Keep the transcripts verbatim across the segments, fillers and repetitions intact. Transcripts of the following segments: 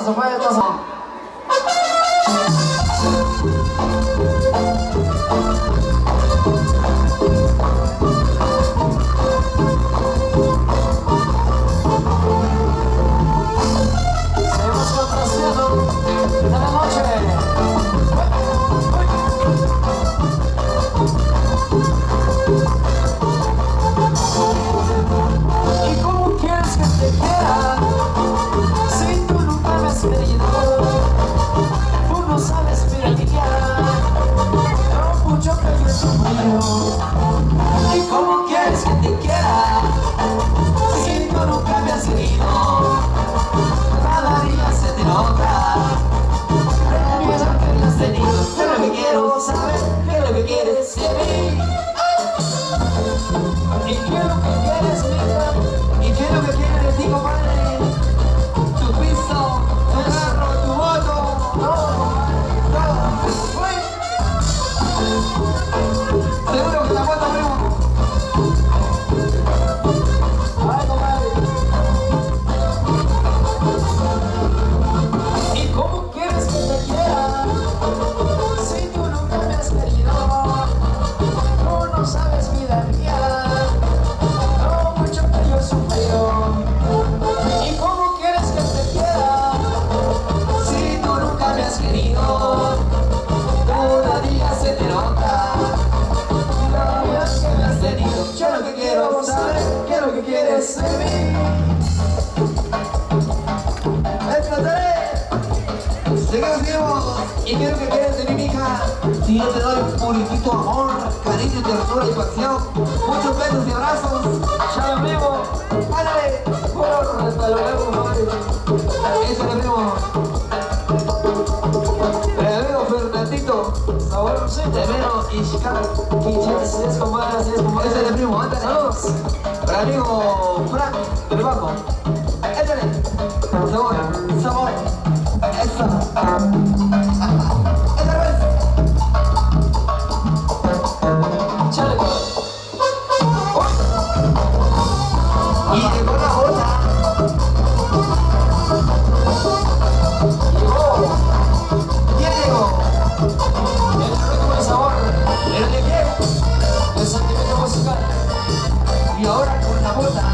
se puede pasar. Seguimos complaciendo de la noche. ¿Y cómo quieres que te quiera? Si tú nunca me has querido, tú no sabes mi realidad, lo mucho que yo he sufrido. ¿Y cómo quieres que te quiera? Si tú nunca me has querido, cada día se te nota el miedo que me has tenido. Yo lo que quiero saber, qué es lo que quieres de mí. ¿Y qué es lo que quieres, mija? ¿Y qué es lo que quieres de ti, compadre? Tu piso, tu carro, tu moto, todo, todo. Seguro que la moto, primo. Ay, compadre. ¿Y cómo quieres que te quiera? Si tú nunca me has querido, tú no sabes vida mía, lo mucho que yo he sufrido. ¿Y cómo quieres que te quiera? Si tú nunca me has querido, cada día se te nota la vida que me has tenido. Yo lo que quiero saber, ¿qué es lo que quieres de mí? ¡Explotaré! Seguimos, seguimos. ¿Y qué es lo que quieres de mí, mija? Si yo te doy un puriquito amor, cariño, ternura y pasión, muchos besos y abrazos. Ya lo primo. ¡Ándale! ¡Por! Hasta luego, compadre. Eso le primo. El amigo Fernandito, sabor Temero y Chicago. Así es, compadre, así es, compadre. Ese le primo, ándale. Saludos. Para el amigo Frank del Banco. Échale. Sabor, sabor. Eso. Esta vez. Chale. Y llegó la bota. Llegó. ¿Quién llegó? El ritmo de sabor. El de qué? El sentimiento musical. Y ahora con la bota.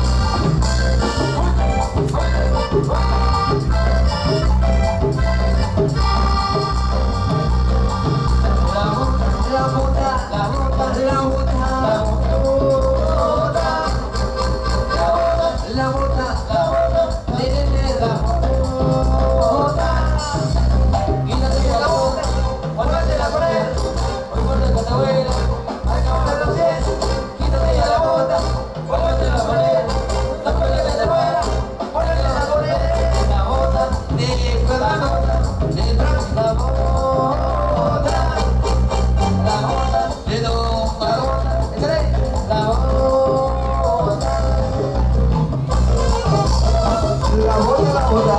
La bota, la bota, la bota, la bota, la bota, la bota, nene, la bota. Quítate la bota, vuélvete la pared, hoy vuelve con tu abuela, acabamos los pies. Quítate ya la bota, vuélvete la pared, la pared que te fuera, vuélvete la pared, la bota, de cuadrado, de blanco, la bota. La bota, de dos, la bota, échale, la bota. La bota, la bota.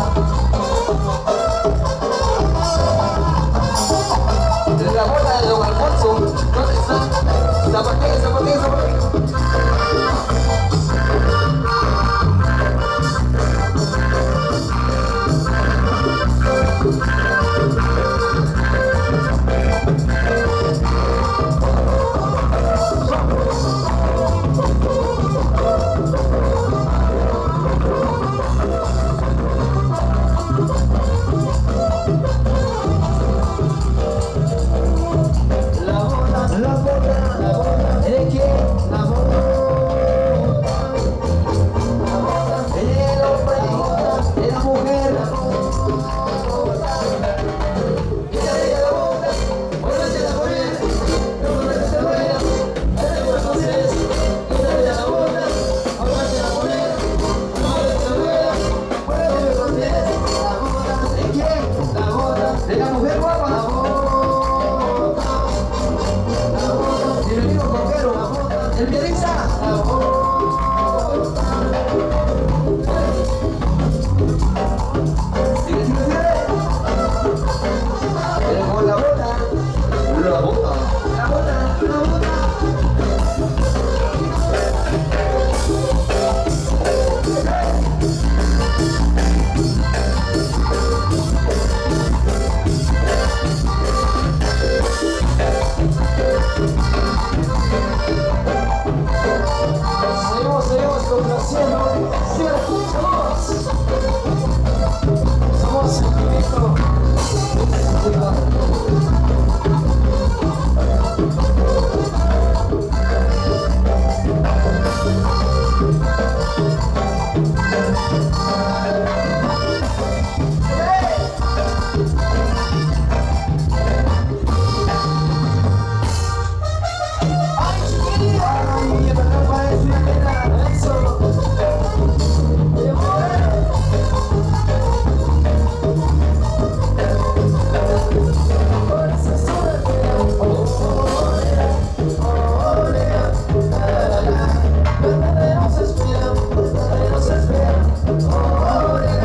Verdaderos esperan, verdaderos esperan, oh,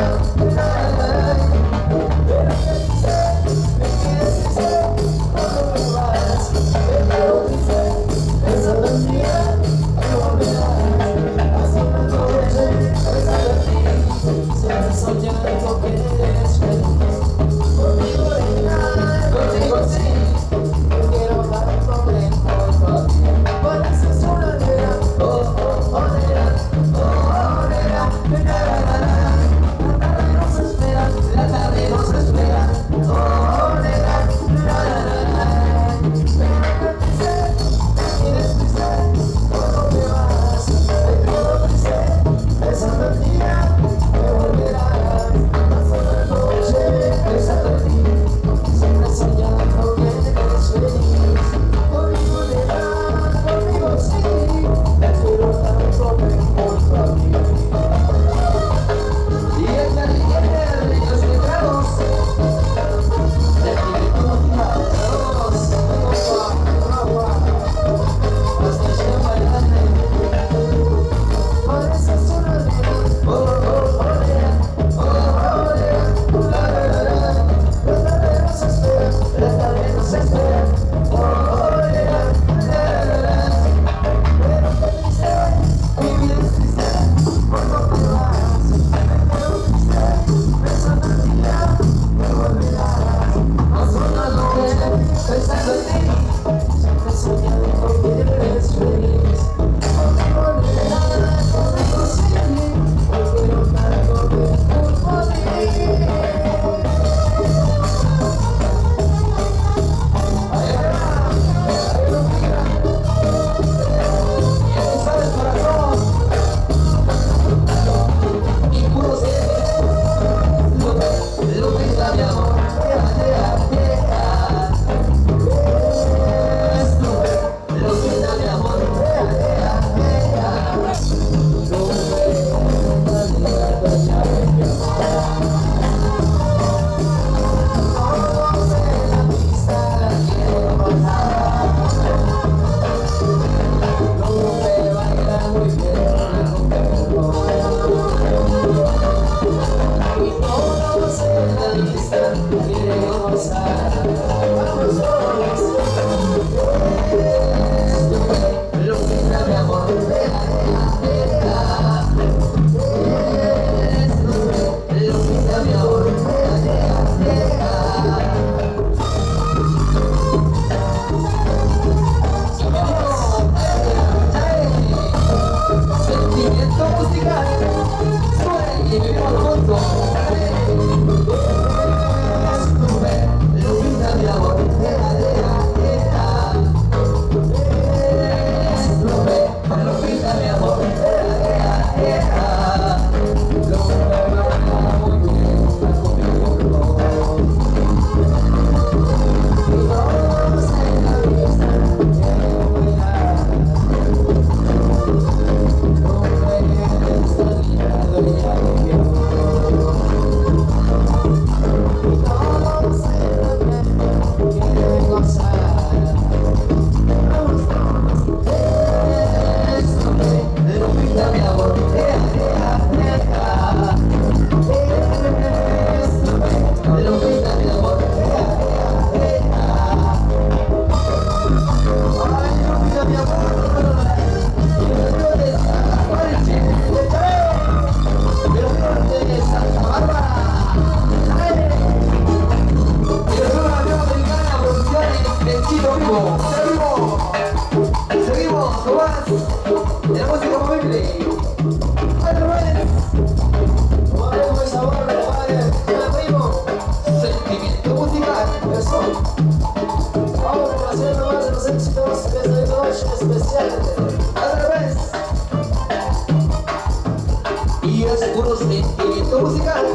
sentimiento musical.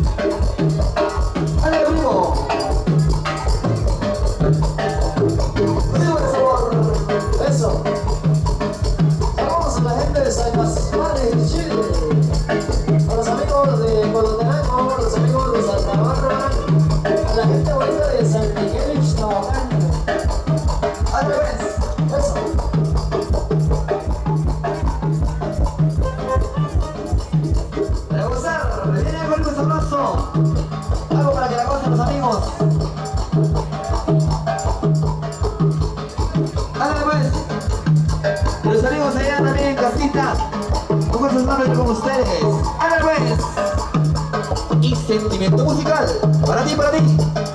Dale, primo. Sube sabor. Eso. Vamos a la gente de San Pascual de Chile. A los amigos de Guadalajara, los amigos de Santa Bárbara, a la gente bonita de San Miguel y Ixtahuacán. Al revés. Eso. Para gozar, viene el golpe sabroso. Algo para que la gocen los amigos. Dale pues. Los amigos allá también en casita. Con fuerzas manos con ustedes. Dale pues. Y sentimiento musical. Para ti, para ti.